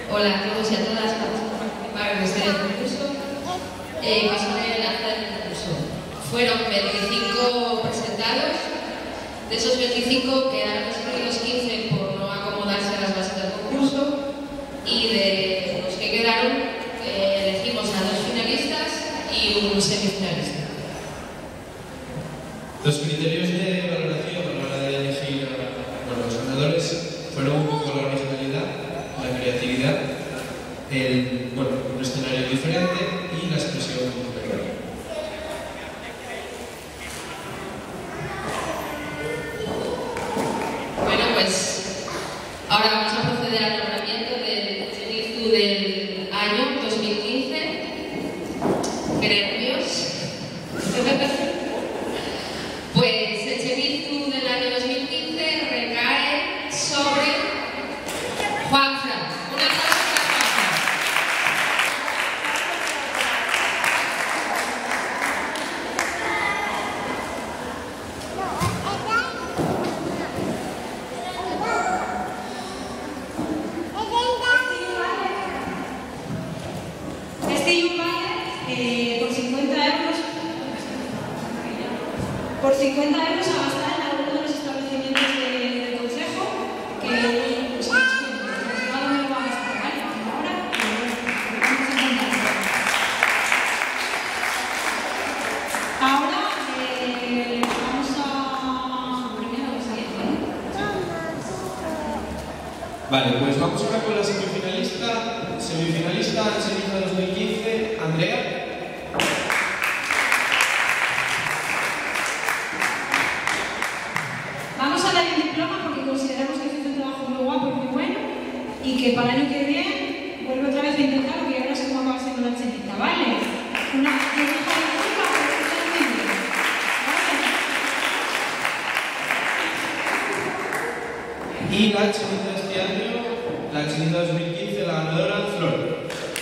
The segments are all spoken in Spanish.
Hola a todos y a todas por participar en este concurso. Pasaré el acta del concurso. Fueron 25 presentados. De esos 25 quedaron excluidos 15 por no acomodarse a las bases del concurso. Y de los que quedaron, elegimos a 2 finalistas y un semifinalista. Los criterios de valoración a la hora de elegir a los ganadores fueron un poco la originalidad, la creatividad, un escenario diferente y la expresión superior. Bueno, pues ahora vamos a proceder al nombramiento del Chenizu del año 2015. ¡Qué nervios! Pues el Chenizu del año 2015 recae sobre Juanfran. Un aplauso para Juanfran. Por 50 euros a gastar en alguno de los establecimientos del Concejo, que pues, cada uno lo va a gastar, ¿vale? Ahora, vamos a intentar. Ahora vamos a... primero lo siguiente. Vale, pues vamos ahora con la semifinalista Chenizu 2015, Andrea. Y que para el año que viene vuelve otra vez a intentar lo que ahora se va a hacer con la chenita, ¿vale? Una chenita de chica, pero que está muy bien, ¿vale? Y la chenita de este año, la chenita 2015, la ganadora, Flor.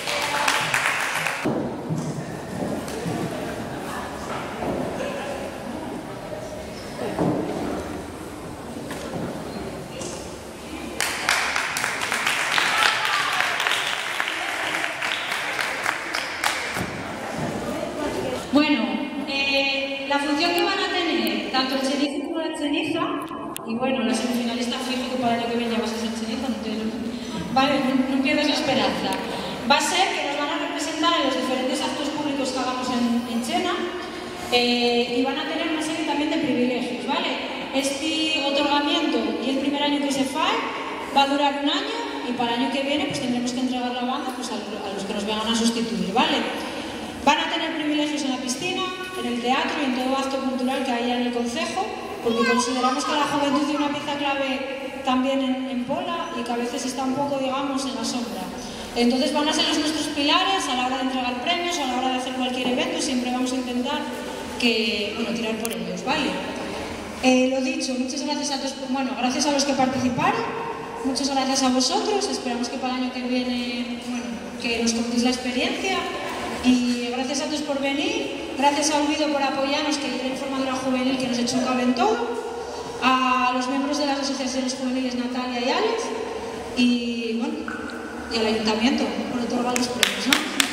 Bueno, la función que van a tener tanto el Chenizu como la Cheniza, y bueno, la semifinalista fijo que para el año que viene ya vas a ser Cheniza, vale, no pierdas la esperanza. Va a ser que nos van a representar en los diferentes actos públicos que hagamos en Chena y van a tener una serie también de privilegios, ¿vale? Este otorgamiento y el primer año que se fae va a durar un año y para el año que viene pues tendremos que entregar la banda pues, a los que nos vengan a sustituir, ¿vale? Van a tener privilegios en la piscina, en el teatro y en todo acto cultural que haya en el Concejo, porque consideramos que la juventud tiene una pieza clave también en Pola y que a veces está un poco, digamos, en la sombra. Entonces van a ser nuestros pilares a la hora de entregar premios, a la hora de hacer cualquier evento, siempre vamos a intentar tirar por ellos, ¿vale? Lo dicho, muchas gracias a todos, gracias a los que participaron, muchas gracias a vosotros, esperamos que para el año que viene, que nos contéis la experiencia. Y gracias a todos por venir, gracias a Olvido por apoyarnos, que es la informadora juvenil que nos echó un cable en todo, a los miembros de las asociaciones juveniles Natalia y Alex, y al ayuntamiento por otorgar los premios, ¿no?